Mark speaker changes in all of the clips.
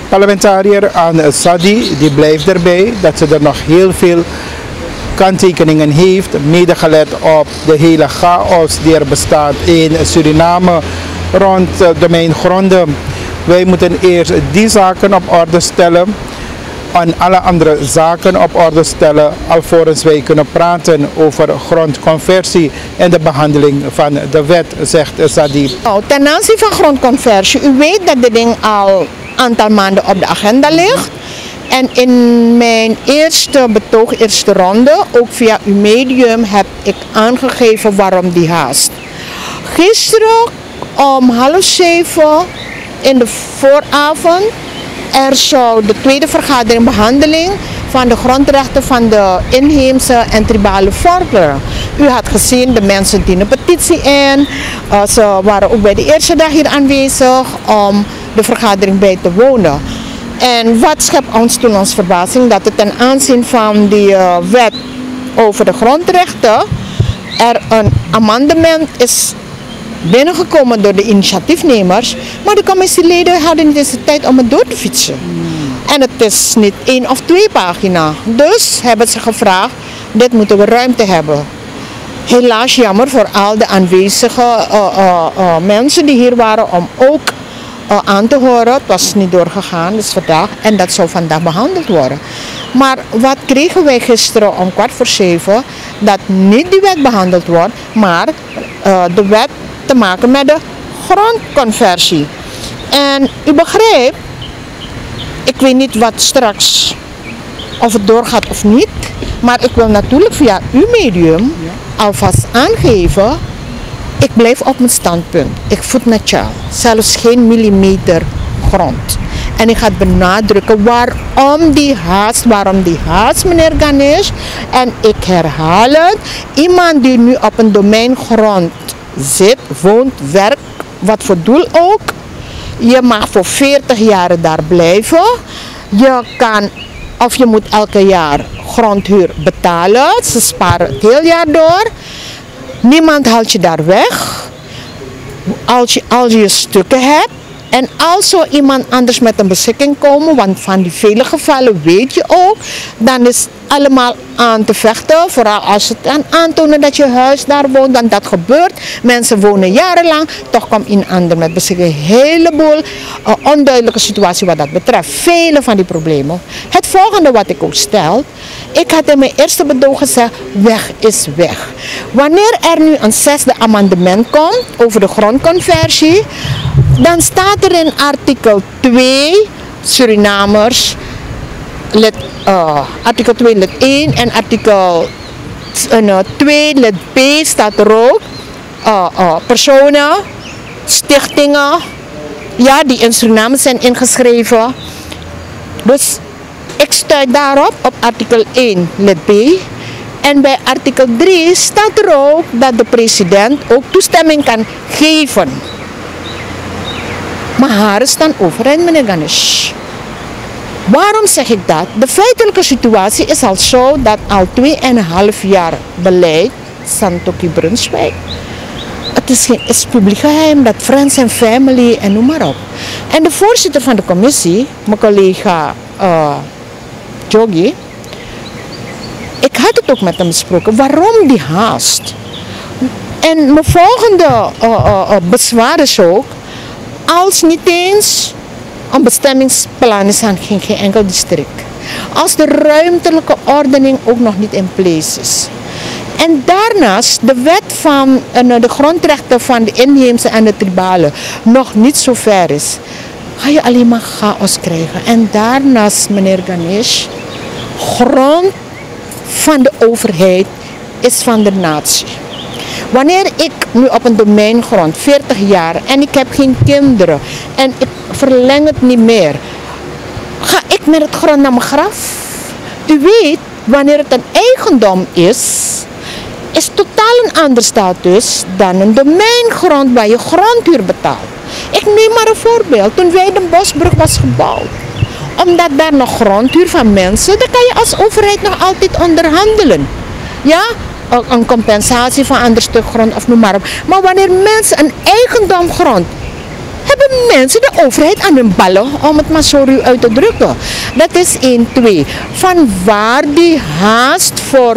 Speaker 1: Parlementariër aan Sadi die blijft erbij dat ze er nog heel veel kanttekeningen heeft, mede gelet op de hele chaos die er bestaat in Suriname rond domeingronden. Wij moeten eerst die zaken op orde stellen en alle andere zaken op orde stellen alvorens wij kunnen praten over grondconversie en de behandeling van de wet, zegt Sadi.
Speaker 2: Ten aanzien van grondconversie, u weet dat dit ding al een aantal maanden op de agenda ligt. En in mijn eerste betoog, eerste ronde, ook via uw medium, heb ik aangegeven waarom die haast. Gisteren om 6:30 in de vooravond, er zou de tweede vergadering behandeling van de grondrechten van de inheemse en tribale volkeren. U had gezien, de mensen dienen petitie in. Ze waren ook bij de eerste dag hier aanwezig om de vergadering bij te wonen. En wat schept ons toen ons verbazing? Dat het ten aanzien van die wet over de grondrechten er een amendement is binnengekomen door de initiatiefnemers, maar de commissieleden hadden niet eens de tijd om het door te fietsen. En het is niet 1 of 2 pagina's. Dus hebben ze gevraagd, dit moeten we ruimte hebben. Helaas jammer voor al de aanwezige mensen die hier waren om ook aan te horen. Het was niet doorgegaan, dus vandaag. En dat zou vandaag behandeld worden. Maar wat kregen wij gisteren om 6:15? Dat niet die wet behandeld wordt, maar de wet te maken met de grondconversie. En u begrijpt, ik weet niet wat straks, of het doorgaat of niet, maar ik wil natuurlijk via uw medium alvast aangeven, ik blijf op mijn standpunt. Ik voet netjaal, zelfs geen millimeter grond. En ik ga benadrukken waarom die haast, meneer Ganesh. En ik herhaal het, iemand die nu op een domeingrond zit, woont, werkt, wat voor doel ook. Je mag voor 40 jaar daar blijven. Je kan, of je moet elke jaar grondhuur betalen. Ze sparen het hele jaar door. Niemand haalt je daar weg. Als je stukken hebt. En als zo iemand anders met een beschikking komen, want van die vele gevallen weet je ook, dan is allemaal aan te vechten. Vooral als het kan aantonen dat je huis daar woont, dan dat gebeurt. Mensen wonen jarenlang, toch komt een ander met beschikking. Een heleboel onduidelijke situatie wat dat betreft. Vele van die problemen. Het volgende wat ik ook stel, ik had in mijn eerste betoog gezegd, weg is weg. Wanneer er nu een 6e amendement komt over de grondconversie, dan staat er in artikel 2, Surinamers, artikel 2 lid 1 en artikel 2 lid B staat er ook, personen, stichtingen, ja, die in Suriname zijn ingeschreven. Dus ik stuit daarop op artikel 1 lid B. En bij artikel 3 staat er ook dat de president ook toestemming kan geven. Maar haar is dan overeind, meneer Ganesh. Waarom zeg ik dat? De feitelijke situatie is al zo dat al 2,5 jaar beleid Santoki Brunswijk. Het is publiek geheim, dat friends en family en noem maar op. En de voorzitter van de commissie, mijn collega Jogi, ik had het ook met hem besproken. Waarom die haast? En mijn volgende bezwaar is ook, als niet eens een bestemmingsplan is aan geen enkel district. Als de ruimtelijke ordening ook nog niet in place is. En daarnaast de wet van de grondrechten van de inheemse en de tribale nog niet zo ver is. Ga je alleen maar chaos krijgen. En daarnaast, meneer Ganesh, grond van de overheid is van de natie. Wanneer ik nu op een domeingrond, 40 jaar, en ik heb geen kinderen en ik verleng het niet meer, ga ik met het grond naar mijn graf? U weet, wanneer het een eigendom is totaal een ander status dan een domeingrond waar je grondhuur betaalt. Ik neem maar een voorbeeld. Toen Weidenbosbrug was gebouwd, omdat daar nog grondhuur van mensen, dan kan je als overheid nog altijd onderhandelen. Ja? Een compensatie van een ander stuk grond of noem maar op. Maar wanneer mensen een eigendom grond hebben de mensen, de overheid aan hun ballen, om het maar zo ruw uit te drukken. Dat is 1, 2. Van waar die haast voor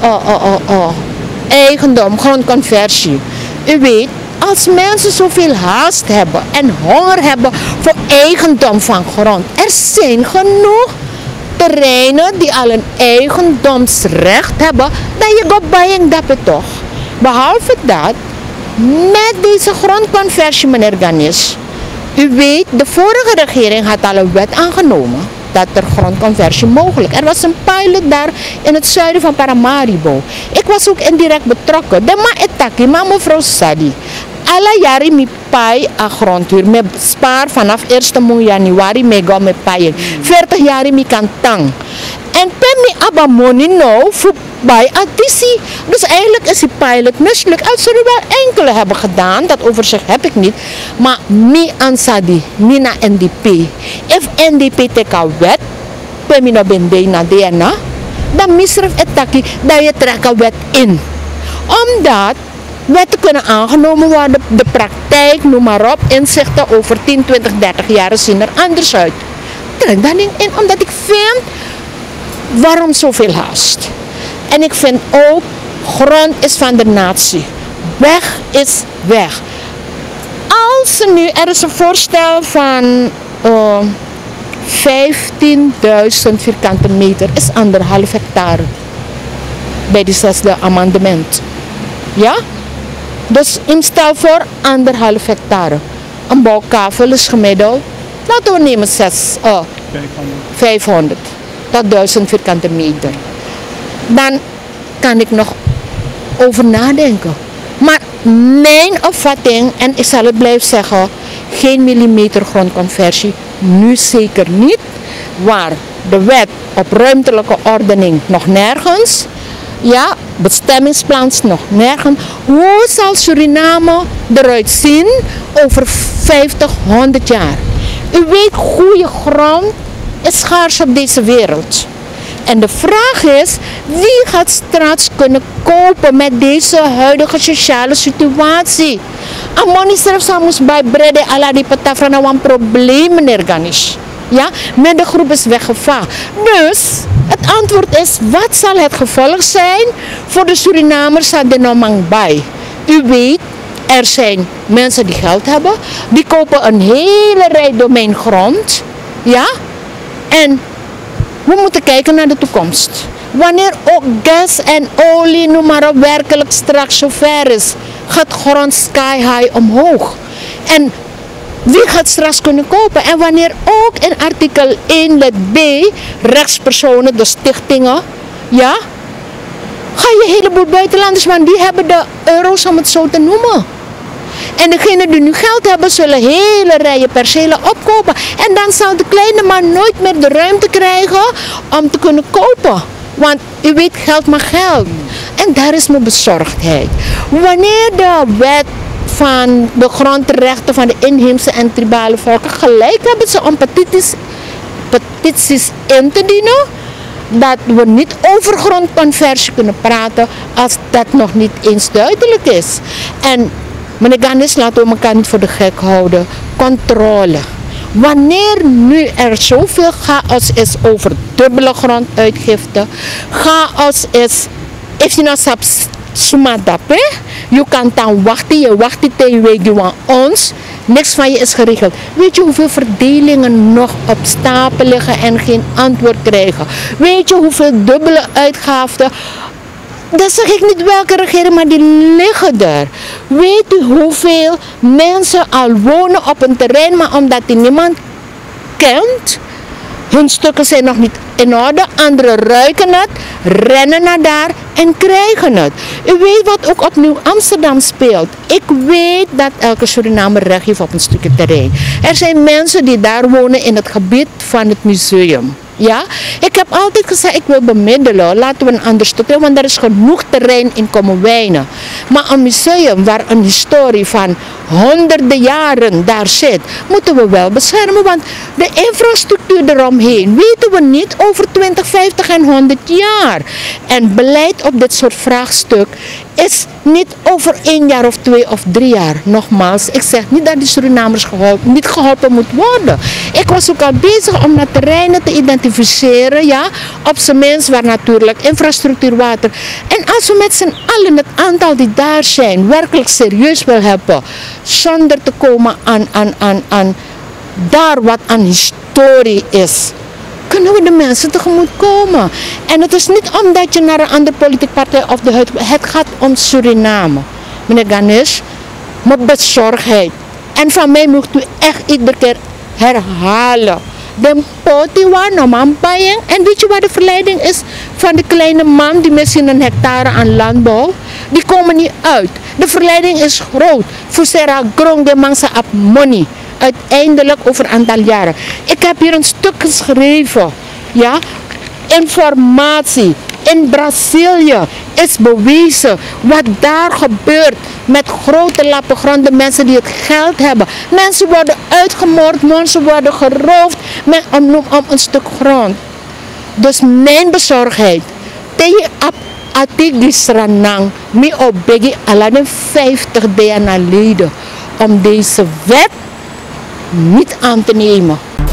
Speaker 2: eigendom, grondconversie. U weet, als mensen zoveel haast hebben en honger hebben voor eigendom van grond, er zijn genoeg terreinen die al een eigendomsrecht hebben, dat je gaat bijen dat toch. Behalve dat, met deze grondconversie, meneer Ganesh, u weet, de vorige regering had al een wet aangenomen dat er grondconversie mogelijk. Er was een pilot daar in het zuiden van Paramaribo. Ik was ook indirect betrokken. De ma etaki, maar mevrouw Sadi. Alle jaren mi pai a grondhuur. Me spaar vanaf 1 januari me go me paien. 40 jaar mi kan tang. En pen mi abamoni nou voor bij additie. Dus eigenlijk is die pilot mislukt. Als er wel enkele hebben gedaan, dat overzicht heb ik niet. Maar mi ansadi, mi na NDP. If NDP teka wet, pen mi no bende na DNA, dan misref etaki dat je trekt een wet in. Omdat wetten kunnen aangenomen worden, de praktijk, noem maar op, inzichten over 10, 20, 30 jaar zien er anders uit. Trek dat ding in, omdat ik vind, waarom zoveel haast? En ik vind ook, grond is van de natie. Weg is weg. Als er is een voorstel van 15.000 vierkante meter, is 1,5 hectare. Bij die 6e amendement. Ja? Dus instel voor 1,5 hectare. Een bouwkavel is gemiddeld, laten we nemen 500 tot 1000 vierkante meter. Dan kan ik nog over nadenken. Maar mijn opvatting, en ik zal het blijven zeggen, geen millimeter grondconversie, nu zeker niet. Waar de wet op ruimtelijke ordening nog nergens, ja, bestemmingsplans nog nergens. Hoe zal Suriname eruit zien over 50, 100 jaar? U weet, goede grond is schaars op deze wereld. En de vraag is, wie gaat straks kunnen kopen met deze huidige sociale situatie? Amoni zelfs moest bij Brede ala die patafra een probleem, meneer Ganesh. Ja, met de groep is weggevaagd. Dus het antwoord is, wat zal het gevolg zijn voor de Surinamers aan de Nomang bij? U weet, er zijn mensen die geld hebben, die kopen een hele rij domeingrond. Ja, en we moeten kijken naar de toekomst. Wanneer ook gas en olie, noem maar op, werkelijk straks zover is, gaat grond sky high omhoog. En wie gaat straks kunnen kopen? En wanneer ook in artikel 1 lid B, rechtspersonen, de stichtingen, ja, ga je een heleboel buitenlanders, want die hebben de euro's om het zo te noemen. En degenen die nu geld hebben, zullen hele rijen percelen opkopen. En dan zal de kleine man nooit meer de ruimte krijgen om te kunnen kopen. Want u weet, geld maar geld. En daar is mijn bezorgdheid. Wanneer de wet van de grondrechten van de inheemse en tribale volken gelijk hebben ze om petities in te dienen, dat we niet over grondconversie kunnen praten als dat nog niet eens duidelijk is. En meneer Ganesh, laten we elkaar niet voor de gek houden. Controle. Wanneer nu er zoveel chaos is over dubbele gronduitgifte, chaos is, if je nou sumadape, je kan dan wachten, je wacht tegen wegen van ons, niks van je is geregeld. Weet je hoeveel verdelingen nog op stapel liggen en geen antwoord krijgen? Weet je hoeveel dubbele uitgaven? Dat zeg ik niet welke regering, maar die liggen er. Weet u hoeveel mensen al wonen op een terrein, maar omdat die niemand kent, hun stukken zijn nog niet in orde, anderen ruiken het, rennen naar daar en krijgen het. U weet wat ook opnieuw Amsterdam speelt. Ik weet dat elke Surinamer recht heeft op een stukje terrein. Er zijn mensen die daar wonen in het gebied van het museum. Ja, ik heb altijd gezegd, ik wil bemiddelen, laten we een ander stuk, want er is genoeg terrein in Kommerwijnen. Maar een museum waar een historie van honderden jaren daar zit, moeten we wel beschermen. Want de infrastructuur eromheen weten we niet over 20, 50 en 100 jaar. En beleid op dit soort vraagstuk is niet over 1 jaar of 2 of 3 jaar. Nogmaals, ik zeg niet dat die Surinamers niet geholpen moet worden. Ik was ook al bezig om naar terreinen te identificeren, ja, op zijn minst waar natuurlijk infrastructuur, water. En als we met z'n allen het aantal die daar zijn werkelijk serieus wil hebben, zonder te komen aan daar wat aan historie is, kunnen we de mensen tegemoet komen. En het is niet omdat je naar een andere politieke partij of de huid. Het gaat om Suriname. Meneer Ganesh, met bezorgdheid. En van mij moet u echt iedere keer herhalen. De potiwa no mampayeng. En weet je waar de verleiding is van de kleine man die misschien een hectare aan landbouw? Die komen niet uit. De verleiding is groot. Fusera grong de mangsa ap money. Uiteindelijk over een aantal jaren. Ik heb hier een stuk geschreven. Ja? Informatie. In Brazilië is bewezen wat daar gebeurt met grote lappen grond. De mensen die het geld hebben. Mensen worden uitgemoord, mensen worden geroofd om een stuk grond. Dus mijn bezorgdheid. Tegen atik die Sranang, mi obegi ala de 50 jaar geleden om deze wet niet aan te nemen.